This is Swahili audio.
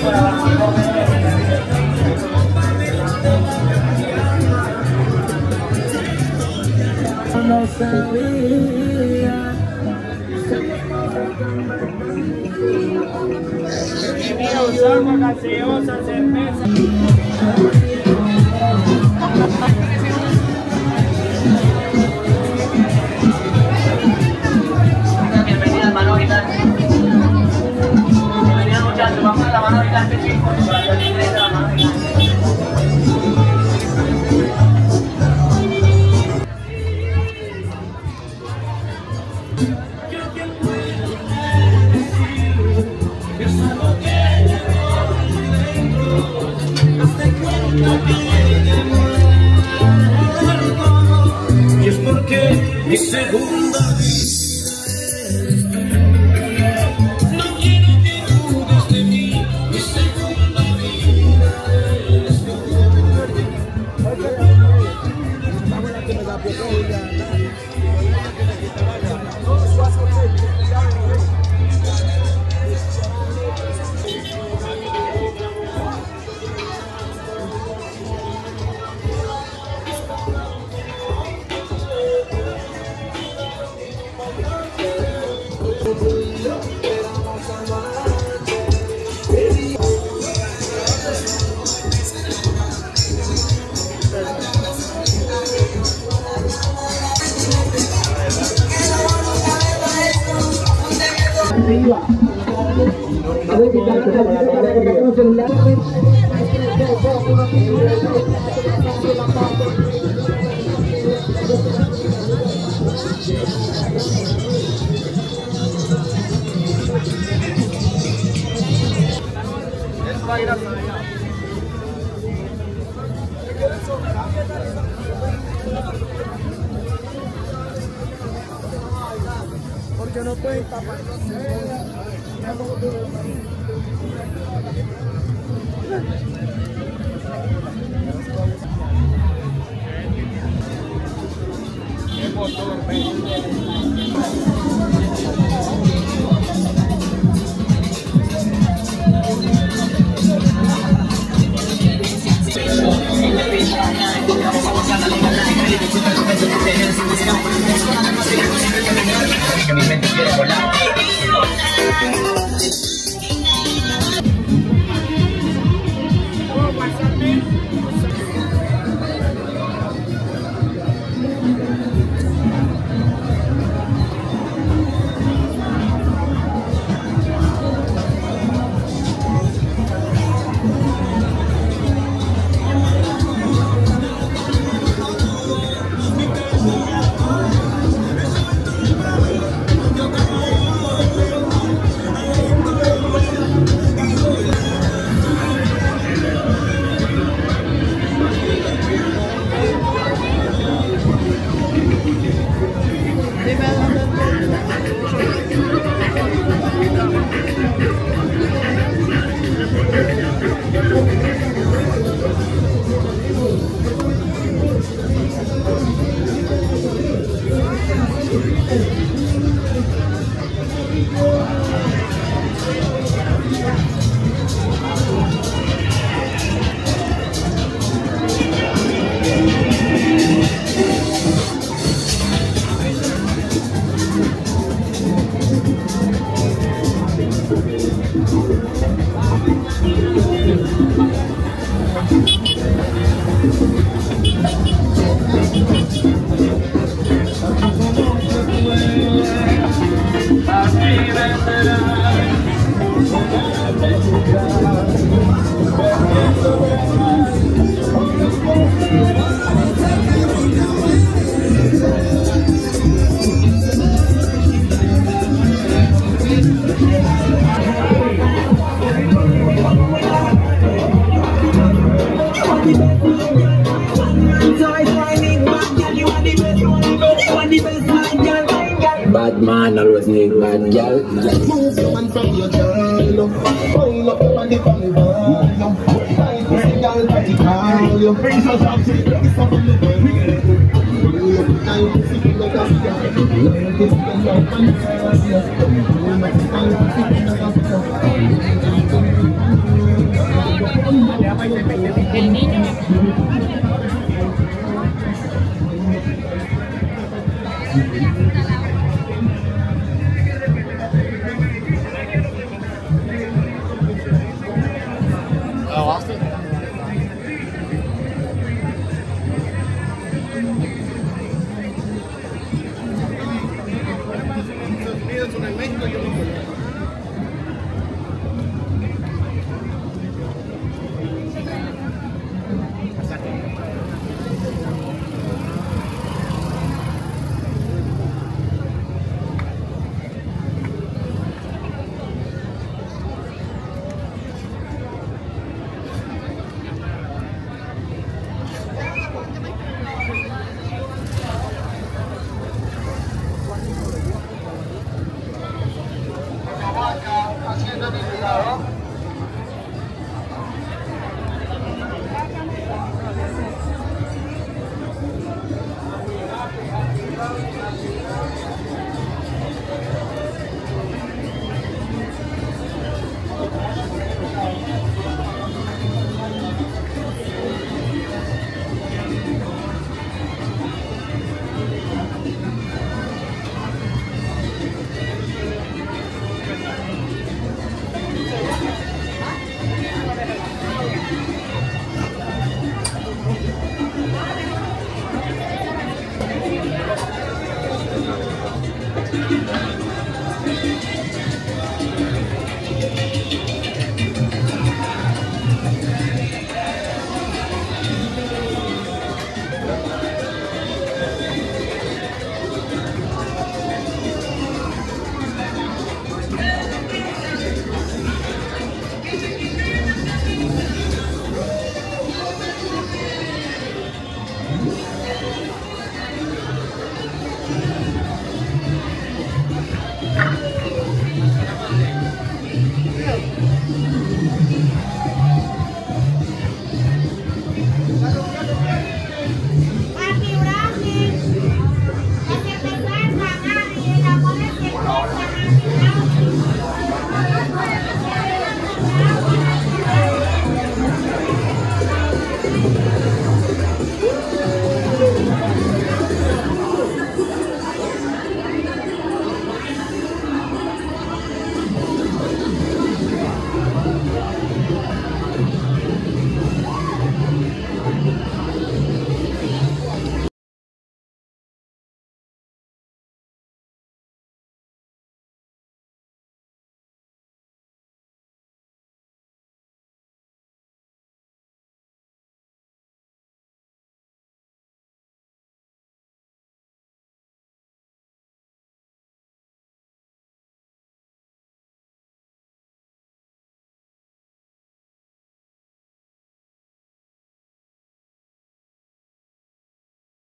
No sabía. Agua gaseosa, cerveza. Bienvenida, mano gitana. Bienvenida, muchachos. Vamos a la mano gitana, chicos. Para que olviden de la mano gitana. Y es porque mi segunda vida no quiero que dudes de mí. Mi segunda vida eres tú. Porque no pueden tapar. Que mi mente quiere volar. Bad man always need bad girl. Move your man from your girl. Hold up on the carnival. Tight with the girl radical. Brings us up to the place of the world. Time to see the gospel. This is the love and the El niño. Oh, Austin?